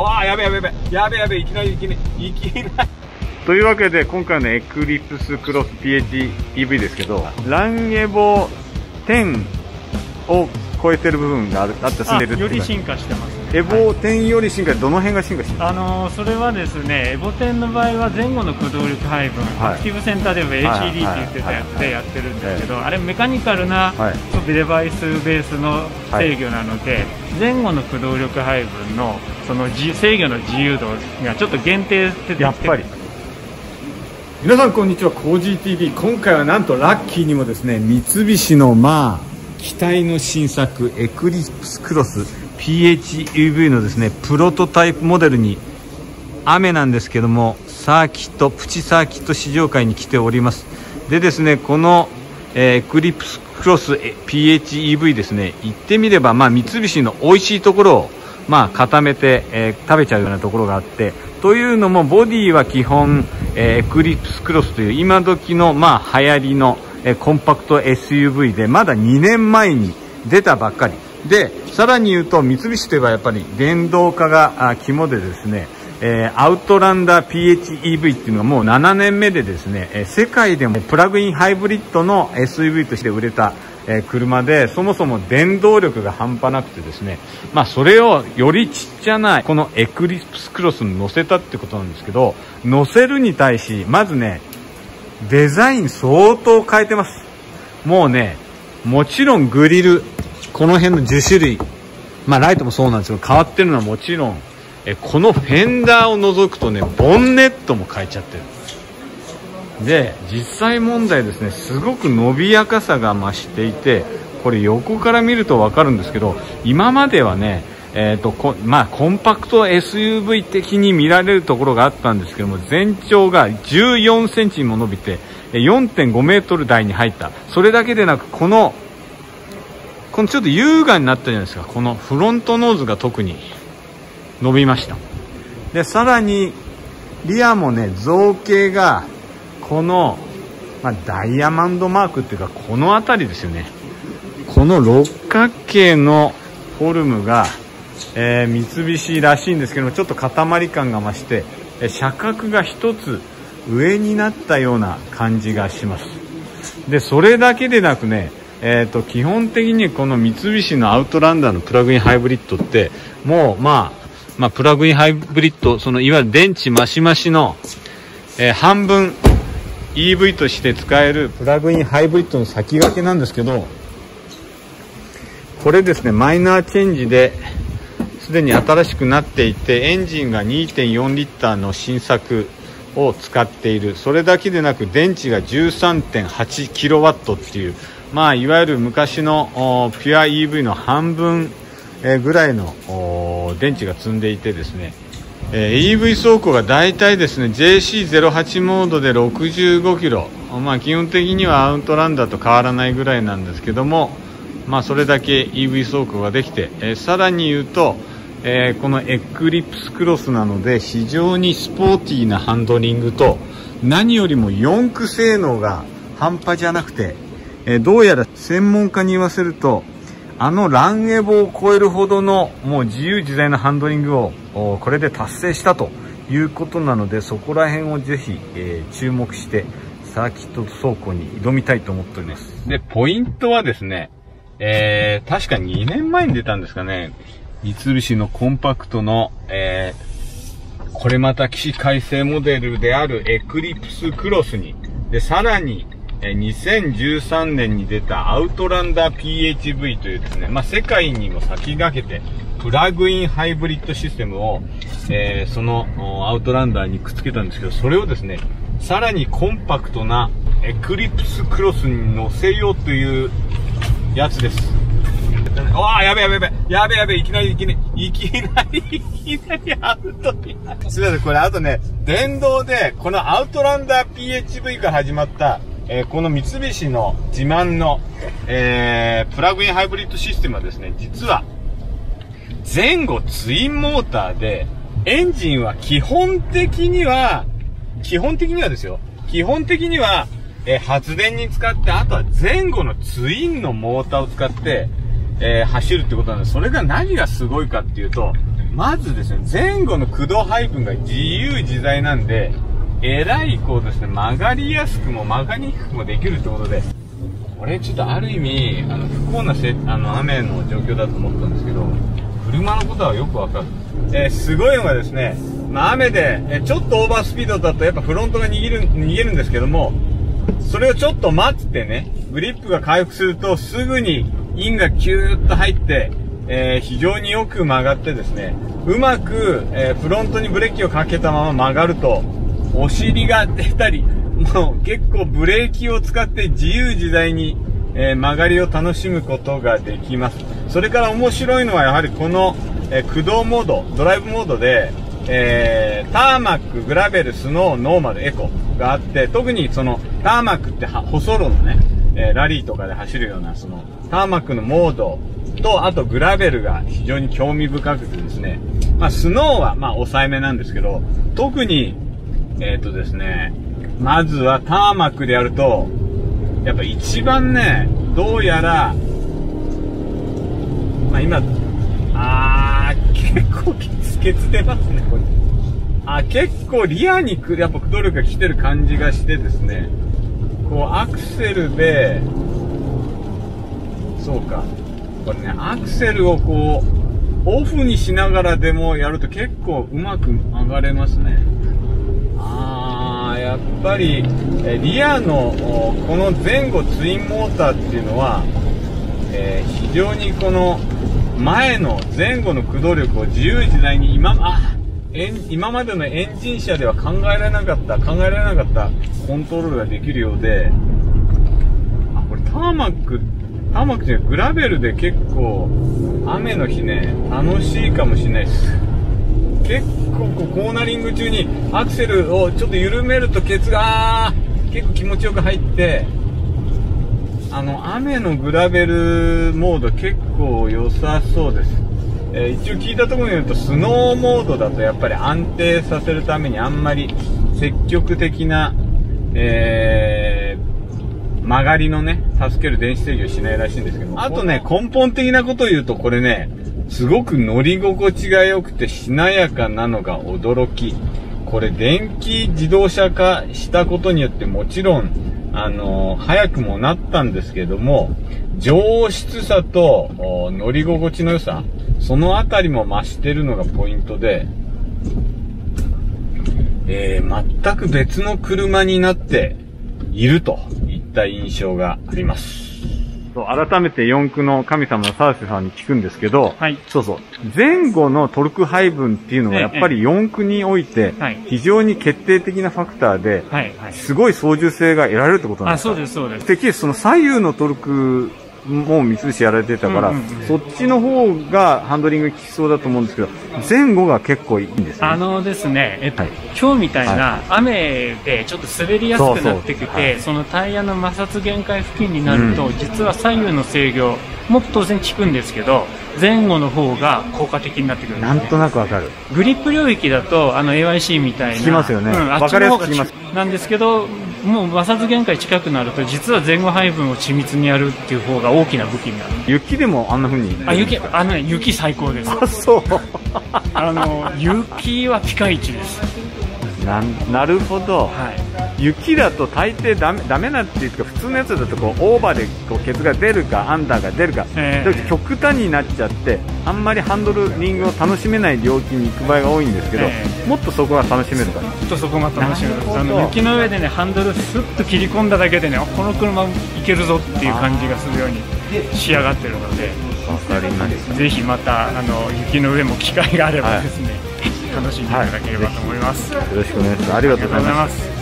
わあ、やべやべやべやべやべ、いきなり。というわけで、今回のエクリプスクロス PHEV ですけど、ランエボ10を超えてる部分があって進んでるっていうか、 より進化してますね。 エボ10より進化、どの辺が進化してる？ それはですね、エボ10の場合は前後の駆動力配分、アクティブセンターでは ACD って言ってたやつでやってるんですけど、あれメカニカルなデバイスベースの制御なので、前後の駆動力配分のその制御の自由度がちょっと限定してて、 やっぱり。皆さんこんにちは、コージー TV。今回はなんとラッキーにもですね、三菱の期待の新作エクリプスクロス PHEV のですねプロトタイプモデルに雨なんですけども、プチサーキット試乗会に来ております。でですね、このエクリプスクロス PHEV ですね、言ってみれば三菱の美味しいところを固めて、食べちゃうようなところがあって、というのもボディは基本、エクリプスクロスという今時の流行りのコンパクト SUV で、まだ2年前に出たばっかりで、さらに言うと三菱といえばやっぱり電動化が肝でですね、アウトランダー PHEV っていうのがもう7年目でですね、世界でもプラグインハイブリッドの SUV として売れた車で、そもそも電動力が半端なくてですね、それをよりちっちゃなこのエクリプスクロスに乗せたってことなんですけど、乗せるに対しまずね、デザイン相当変えてます。もうね、もちろんグリル、この辺の10種類、ライトもそうなんですけど変わってるのはもちろん、このフェンダーを除くとね、ボンネットも変えちゃってる。で、実際問題ですね、すごく伸びやかさが増していて、これ横から見ると分かるんですけど、今まではね、コンパクト SUV 的に見られるところがあったんですけども、全長が14センチにも伸びて 4.5 メートル台に入った。それだけでなく、このちょっと優雅になったじゃないですか。このフロントノーズが特に伸びました。で、さらにリアもね、造形がこの、ダイヤモンドマークっていうか、この辺りですよね。この六角形のフォルムが三菱らしいんですけども、ちょっと塊感が増して、車格が一つ上になったような感じがします。で、それだけでなくね、基本的にこの三菱のアウトランダーのプラグインハイブリッドって、もうプラグインハイブリッド、そのいわゆる電池マシマシの、半分 EV として使えるプラグインハイブリッドの先駆けなんですけど、これですね、マイナーチェンジですでに新しくなっていて、エンジンが 2.4 リッターの新作を使っている。それだけでなく電池が 13.8 キロワットっていう、いわゆる昔のピュア EV の半分ぐらいの電池が積んでいてですね、EV 走行がだいたいですね JC08 モードで65キロ、基本的にはアウトランダーと変わらないぐらいなんですけども、それだけ EV 走行ができて、さらに言うと、このエクリプスクロスなので非常にスポーティーなハンドリングと、何よりも四駆性能が半端じゃなくて、どうやら専門家に言わせると、ランエボを超えるほどのもう自由自在なハンドリングをこれで達成したということなので、そこら辺をぜひ、注目してサーキット走行に挑みたいと思っております。で、ポイントはですね、確か2年前に出たんですかね、三菱のコンパクトの、これまた起死回生モデルであるエクリプスクロスに、で、さらに2013年に出たアウトランダー PHEV というですね、世界にも先駆けてプラグインハイブリッドシステムを、そのアウトランダーにくっつけたんですけど、それをですね、さらにコンパクトなエクリプスクロスに乗せようというやつです。わあ、やべやべ、いきなりアウトになる。すみません、これあとね、電動でこのアウトランダー PHEV から始まったこの三菱の自慢の、プラグインハイブリッドシステムはですね、実は前後ツインモーターで、エンジンは基本的にはですよ、基本的には、発電に使って、あとは前後のツインのモーターを使って、走るってことなんです。それが何がすごいかっていうと、 まずですね、前後の駆動配分が自由自在なんで、えらいこうですね、曲がりやすくも曲がりにくくもできるってことで、これちょっとある意味、不幸な雨の状況だと思ったんですけど、車のことはよくわかる。すごいのがですね、雨で、ちょっとオーバースピードだとやっぱフロントが逃げるんですけども、それをちょっと待ってね、グリップが回復するとすぐにインがキューッと入って、非常によく曲がってですね、うまく、フロントにブレーキをかけたまま曲がると、お尻が出たり、もう結構ブレーキを使って自由自在に、曲がりを楽しむことができます。それから面白いのはやはりこの、駆動モード、ドライブモードで、ターマック、グラベル、スノー、ノーマル、エコがあって、特にそのターマックって舗装路のね、ラリーとかで走るようなそのターマックのモードと、あとグラベルが非常に興味深くてですね、スノーは抑えめなんですけど、特にですね、まずはターマックでやると、やっぱ一番ね、どうやら、今、結構ケツ出ますね、これ。結構リアにやっぱ駆動力が来てる感じがしてですね、こうアクセルで、そうか、これね、アクセルをこう、オフにしながらでもやると結構うまく上がれますね。やっぱり、リアのこの前後ツインモーターっていうのは、非常にこの前の前後の駆動力を自由自在に今までのエンジン車では考えられなかったコントロールができるようで、これターマックじゃない、グラベルで結構雨の日ね、楽しいかもしれないです。結構コーナリング中にアクセルをちょっと緩めるとケツが結構気持ちよく入って、雨のグラベルモード結構良さそうです。一応聞いたところによると、スノーモードだとやっぱり安定させるためにあんまり積極的な、曲がりのね、助ける電子制御しないらしいんですけども、あとね、根本的なことを言うと、これね、すごく乗り心地が良くてしなやかなのが驚き。これ電気自動車化したことによってもちろん、早くもなったんですけども、上質さと乗り心地の良さ、そのあたりも増してるのがポイントで、全く別の車になっているといった印象があります。改めて四駆の神様の澤瀬さんに聞くんですけど、はい、前後のトルク配分っていうのがやっぱり四駆において非常に決定的なファクターで、すごい操縦性が得られるってことなんですか？ そうです、そうです。 てっきりその左右のトルクも三菱やられてたから、そっちの方がハンドリング効きそうだと思うんですけど、前後が結構いいんですね。 ですね、今日みたいな雨でちょっと滑りやすくなってきて、そのタイヤの摩擦限界付近になると、実は左右の制御も当然効くんですけど、前後の方が効果的になってくるんですね。 なんとなくわかる。 グリップ領域だとAYC みたいな効きますよね。わかりやすく効きます。 なんですけど、もう摩擦限界近くなると実は前後配分を緻密にやるっていう方が大きな武器になる。 雪でもあんな風に。 雪最高です。 そう。 雪はピカイチです。 なるほど。雪だと大抵ダメなっていうか、普通のやつだとこうオーバーでこうケツが出るかアンダーが出るか、極端になっちゃってあんまりハンドリングを楽しめない領域に行く場合が多いんですけど、もっとそこが楽しめるから。 もっとそこが楽しめる。雪の上でね、ハンドルスッと切り込んだだけでね、この車いけるぞっていう感じがするように仕上がってるので、 わかりました。 ぜひまた雪の上も機会があればですね、楽しんでいただければと思います。 よろしくお願いします。ありがとうございます。